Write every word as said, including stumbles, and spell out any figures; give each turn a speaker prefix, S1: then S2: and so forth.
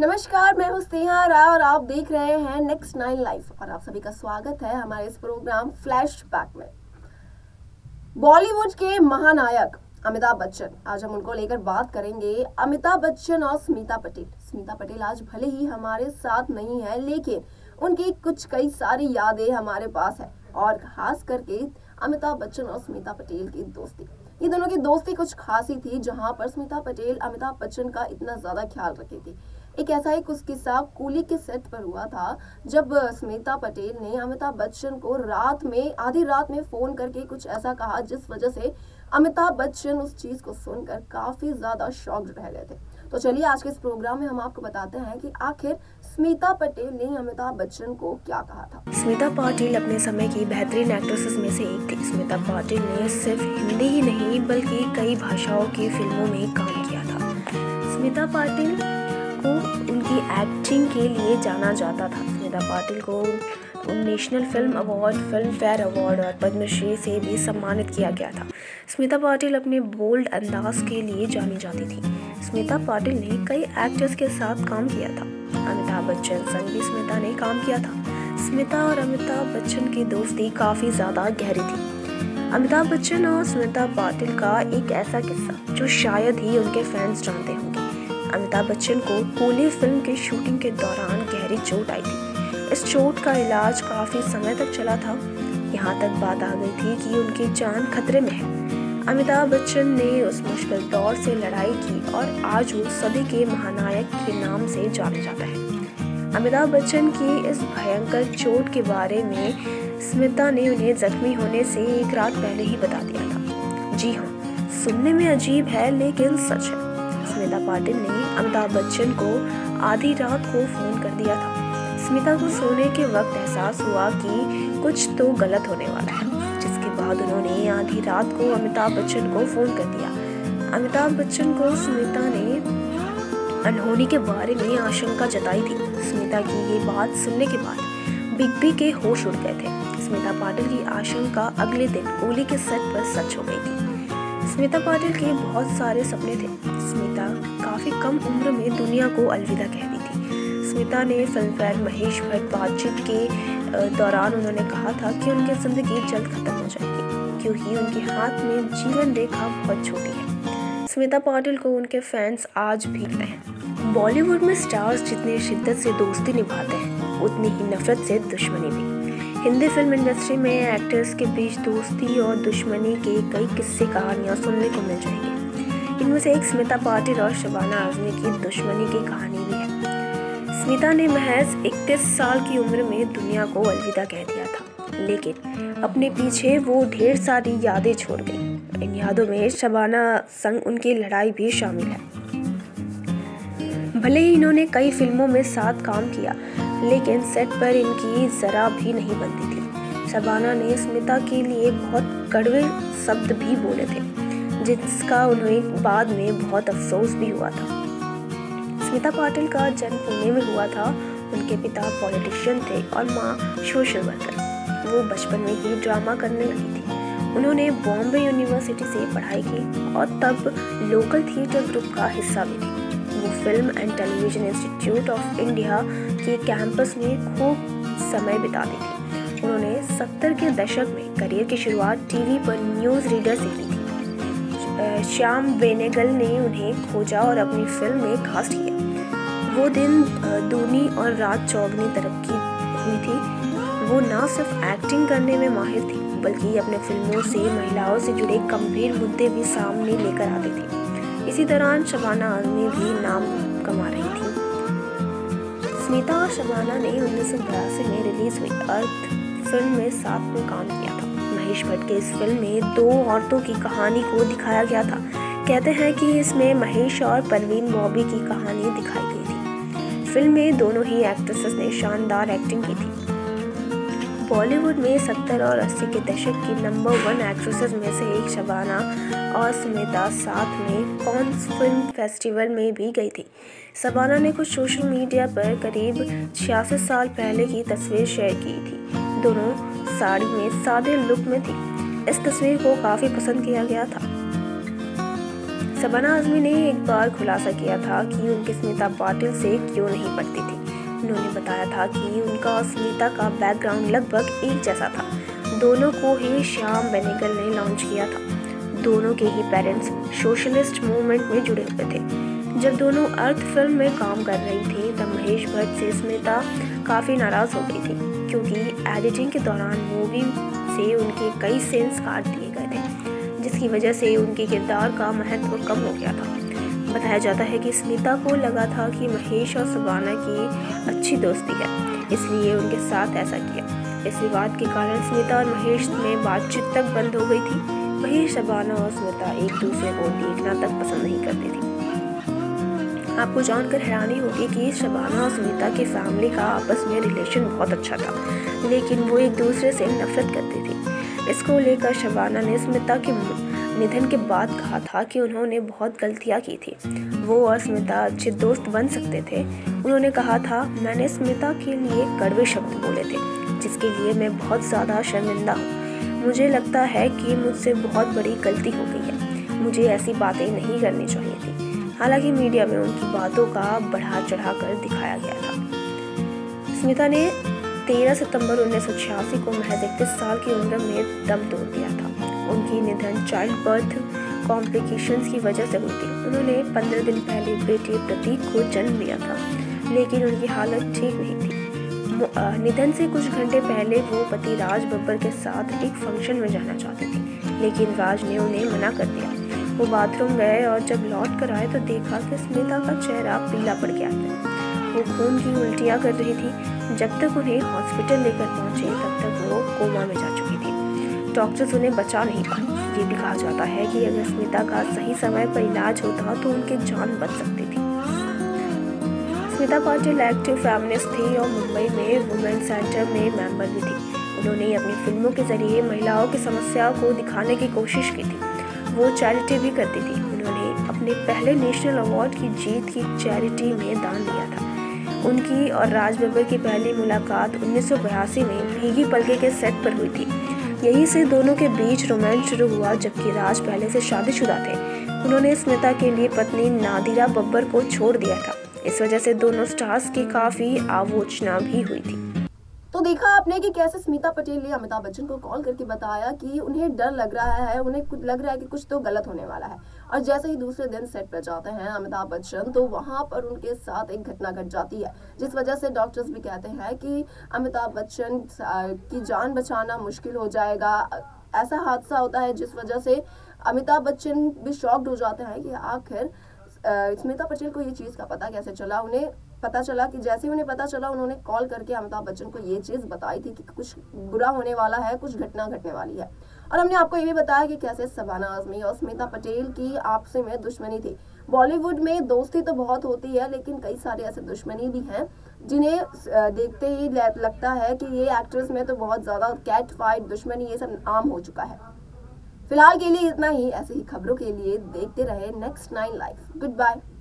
S1: नमस्कार, मैं हूँ स्नेहा राय और आप देख रहे हैं नेक्स्ट नाइन लाइफ और आप सभी का स्वागत है हमारे इस प्रोग्राम फ्लैशबैक में। बॉलीवुड के महानायक अमिताभ बच्चन, आज हम उनको लेकर बात करेंगे। अमिताभ बच्चन और स्मिता पटेल। स्मिता पटेल आज भले ही हमारे साथ नहीं है, लेकिन उनकी कुछ कई सारी यादें हमारे पास है और खास करके अमिताभ बच्चन और स्मिता पटेल की दोस्ती। ये दोनों की दोस्ती कुछ खास ही थी, जहां पर स्मिता पटेल अमिताभ बच्चन का इतना ज्यादा ख्याल रखी थी। एक ऐसा ही कुछ किस्सा कूली के सेट पर हुआ था, जब स्मिता पटेल ने अमिताभ बच्चन को रात में आधी रात में फोन करके कुछ ऐसा कहा, जिस वजह से अमिताभ बच्चन उस चीज को सुनकर काफी ज्यादा शॉक्ड रह गए थे। तो चलिए आज के इस प्रोग्राम में हम आपको बताते हैं कि आखिर स्मिता पटेल ने अमिताभ बच्चन को क्या कहा था।
S2: स्मिता पाटिल अपने समय की बेहतरीन एक्ट्रेसेस में से एक थी। स्मिता पाटिल ने सिर्फ हिंदी ही नहीं बल्कि कई भाषाओं की फिल्मों में काम किया था। स्मिता पाटिल को उनकी एक्टिंग के लिए जाना जाता था। स्मिता पाटिल को national film award, Filmfare award और पद्मश्री से भी सम्मानित किया गया था। स्मिता पाटिल अपने बोल्ड अंदाज के लिए जानी जाती थी। स्मिता पाटिल ने कई एक्टर्स के साथ काम किया था। अमिताभ बच्चन संग भी स्मिता ने काम किया था। स्मिता और अमिताभ बच्चन की दोस्ती काफ़ी ज़्यादा गहरी थी। अमिताभ बच्चन और स्मिता पाटिल का एक ऐसा किस्सा जो शायद ही उनके फैंस जानते होंगे। अमिताभ बच्चन को कूली फिल्म की शूटिंग के दौरान गहरी चोट आई थी। इस चोट का इलाज काफ़ी समय तक चला था। यहाँ तक बात आ गई थी कि उनकी जान खतरे में है। अमिताभ बच्चन ने उस मुश्किल दौर से लड़ाई की और आज वो सदी के महानायक के नाम से जाना जाता है। अमिताभ बच्चन की इस भयंकर चोट के बारे में स्मिता ने उन्हें जख्मी होने से एक रात पहले ही बता दिया था। जी हाँ, सुनने में अजीब है लेकिन सच है। स्मिता पाटिल ने अमिताभ बच्चन को आधी रात को फोन कर दिया था। स्मिता को सोने के वक्त एहसास हुआ कि कुछ तो गलत होने वाला है, जिसके बाद उन्होंने आधी रात को अमिताभ बच्चन को फोन कर दिया। अमिताभ बच्चन को स्मिता ने अनहोनी के बारे में आशंका जताई थी। स्मिता की ये बात सुनने के बाद बिग बी के होश उड़ गए थे। स्मिता पाटिल की आशंका अगले दिन कूली के सेट पर सच हो गई थी। स्मिता पाटिल के बहुत सारे सपने थे। स्मिता काफ़ी कम उम्र में दुनिया को अलविदा कह दी थी। स्मिता ने फिल्म फेयर महेश भट्ट बातचीत के दौरान उन्होंने कहा था कि उनकी ज़िंदगी जल्द ख़त्म हो जाएगी, क्योंकि उनके हाथ में जीवन रेखा बहुत छोटी है। स्मिता पाटिल को उनके फैंस आज भी कहते हैं। बॉलीवुड में स्टार्स जितनी शिद्दत से दोस्ती निभाते हैं, उतनी ही नफरत से दुश्मनी भी। हिंदी फिल्म इंडस्ट्री में एक्टर्स के बीच दोस्ती और दुश्मनी के कई किस्से कहानियाँ सुनने को मिल जाएंगी। इनमें से एक स्मिता पाटिल और शबाना आज़मी की दुश्मनी की कहानी भी है। स्मिता ने महज इकतीस साल की उम्र में दुनिया को अलविदा कह दिया था, लेकिन अपने पीछे वो ढेर सारी यादें छोड़ गई। इन यादों में शबाना संग उनकी लड़ाई भी शामिल है। भले ही इन्होंने कई फिल्मों में साथ काम किया, लेकिन सेट पर इनकी जरा भी नहीं बनती थी। शबाना ने स्मिता के लिए बहुत कड़वे शब्द भी बोले थे, जिसका उन्हें बाद में बहुत अफसोस भी हुआ था। स्मिता पाटिल का जन्म पुणे में हुआ था। उनके पिता पॉलिटिशियन थे और माँ सोशल वर्कर। वो बचपन में ही ड्रामा करने लगी थी। उन्होंने बॉम्बे यूनिवर्सिटी से पढ़ाई की और तब लोकल थिएटर ग्रुप का हिस्सा भी थी। वो film and television institute of India के कैंपस में खूब समय बिताती थी। उन्होंने सत्तर के दशक में करियर की शुरुआत टीवी पर न्यूज़ रीडर से की थी। श्याम बेनेगल ने उन्हें खोजा और अपनी फिल्म में कास्ट किया। वो दिन दूनी और रात चौगनी तरक्की हुई थी। वो न सिर्फ एक्टिंग करने में माहिर थी, बल्कि अपने फिल्मों से महिलाओं से जुड़े गंभीर मुद्दे भी सामने लेकर आती थी। इसी दौरान शबाना आज़मी भी नाम कमा रही थी। स्मिता और शबाना ने उन्नीस सौ बयासी में रिलीज हुई अर्थ फिल्म में साथ में काम किया था। महेश भट्ट के इस फिल्म में दो औरतों की कहानी को दिखाया गया था। कहते हैं कि इसमें महेश और परवीन बॉबी की कहानी दिखाई गई थी। फिल्म में दोनों ही एक्ट्रेसेस ने शानदार एक्टिंग की थी। बॉलीवुड में सत्तर और अस्सी के दशक की नंबर वन एक्ट्रेसेस में से एक शबाना और स्मिता साथ में कांस फिल्म फेस्टिवल में भी गई थी। शबाना ने कुछ सोशल मीडिया पर करीब छियासठ साल पहले की तस्वीर शेयर की थी। दोनों साड़ी में सादे लुक में थी। इस तस्वीर को काफ़ी पसंद किया गया था। शबाना आजमी ने एक बार खुलासा किया था कि उनकी स्मिता पाटिल से क्यों नहीं पटती थी। उन्होंने बताया था कि उनका और स्मिता का बैकग्राउंड लगभग एक जैसा था। दोनों को ही श्याम बेनेगल ने लॉन्च किया था। दोनों के ही पेरेंट्स सोशलिस्ट मूवमेंट में जुड़े हुए थे। जब दोनों अर्थ फिल्म में काम कर रही थी तब महेश भट्ट से स्मिता काफ़ी नाराज़ हो गई थी, क्योंकि एडिटिंग के दौरान मूवी से उनके कई सीन्स काट दिए गए थे, जिसकी वजह से उनके किरदार का महत्व कम हो गया था। बताया जाता है कि स्मिता को लगा था कि महेश और शबाना की अच्छी दोस्ती है, इसलिए उनके साथ ऐसा किया। इस विवाद के कारण स्मिता और महेश में बातचीत तक बंद हो गई थी। वहीं शबाना और स्मिता एक दूसरे को देखना तक पसंद नहीं करती थी। आपको जानकर हैरानी होगी कि शबाना और स्मिता की फैमिली का आपस में रिलेशन बहुत अच्छा था, लेकिन वो एक दूसरे से नफरत करती थी। इसको लेकर शबाना ने स्मिता के निधन के बाद कहा था कि उन्होंने बहुत गलतियां की थी, वो और स्मिता अच्छे दोस्त बन सकते थे। उन्होंने कहा था, मैंने स्मिता के लिए कड़वे शब्द बोले थे, जिसके लिए मैं बहुत ज़्यादा शर्मिंदा हूँ। मुझे लगता है कि मुझसे बहुत बड़ी गलती हो गई है, मुझे ऐसी बातें नहीं करनी चाहिए थी। हालांकि मीडिया में उनकी बातों का बढ़ा चढ़ा कर दिखाया गया था। स्मिता ने तेरह सितंबर उन्नीस सौ छियासी को महज इकतीस साल की उम्र में दम तोड़ दिया था। उनकी निधन चाइल्ड बर्थ कॉम्प्लिकेशंस की वजह से हुई थी। उन्होंने पंद्रह दिन पहले बेटे प्रतीक को जन्म दिया था, लेकिन उनकी हालत ठीक नहीं थी। निधन से कुछ घंटे पहले वो पति राज बब्बर के साथ एक फंक्शन में जाना चाहती थी, लेकिन राज ने उन्हें मना कर दिया। वो बाथरूम गए और जब लौट कर आए तो देखा कि स्मिता का चेहरा पीला पड़ गया था। वो खून की उल्टियाँ कर रही थी। जब तक उन्हें हॉस्पिटल लेकर पहुंचे तब तक वो कोमा में जा चुकी थी। डॉक्टर्स उन्हें बचा नहीं पाए। ये भी कहा जाता है कि अगर स्मिता का सही समय पर इलाज होता तो उनकी जान बच सकती थी। स्मिता पाटिल एक्टिव फेमिनिस्ट थी और मुंबई में वुमेन सेंटर में मेंबर भी थी। उन्होंने अपनी फिल्मों के जरिए महिलाओं की समस्या को दिखाने की कोशिश की थी। वो चैरिटी भी करती थी। उन्होंने अपने पहले नेशनल अवार्ड की जीत की चैरिटी में दान दिया था। उनकी और राज बब्बर की पहली मुलाकात उन्नीस सौ बयासी में भीगी पलके के सेट पर हुई थी। यहीं से दोनों के बीच रोमांस शुरू हुआ, जबकि राज पहले से शादीशुदा थे। उन्होंने स्मिता के लिए पत्नी नादिरा बब्बर को छोड़ दिया था। इस वजह से दोनों स्टार्स की काफी आलोचना भी हुई थी।
S1: तो देखा आपने कि कैसे स्मिता पटेल ने अमिताभ बच्चन को कॉल करके बताया कि उन्हें डर लग रहा है, उन्हें कुछ लग रहा है कि कुछ तो गलत होने वाला है। और जैसे ही दूसरे दिन सेट पर जाते हैं अमिताभ बच्चन, तो वहां पर उनके साथ एक घटना घट जाती है, जिस वजह से डॉक्टर्स भी कहते हैं कि अमिताभ बच्चन की जान बचाना मुश्किल हो जाएगा। ऐसा हादसा होता है जिस वजह से अमिताभ बच्चन भी शॉक्ड हो जाते हैं कि आखिर स्मिता पटेल को ये चीज़ का पता कैसे चला। उन्हें पता चला कि जैसे उन्हें पता चला उन्होंने कॉल करके अमिताभ बच्चन को ये चीज़ बताई थी कि कुछ बुरा होने वाला है, कुछ घटना घटने वाली है। और हमने आपको ये भी बताया कि कैसे शबाना आजमी और स्मिता पटेल की आपस में दुश्मनी थी। बॉलीवुड में दोस्ती तो बहुत होती है, लेकिन कई सारे ऐसे दुश्मनी भी हैं जिन्हें देखते ही लगता है कि ये एक्ट्रेस में तो बहुत ज़्यादा कैट फाइट, दुश्मनी, ये सब आम हो चुका है। फिलहाल के लिए इतना ही। ऐसे ही खबरों के लिए देखते रहे next nine live. Good bye.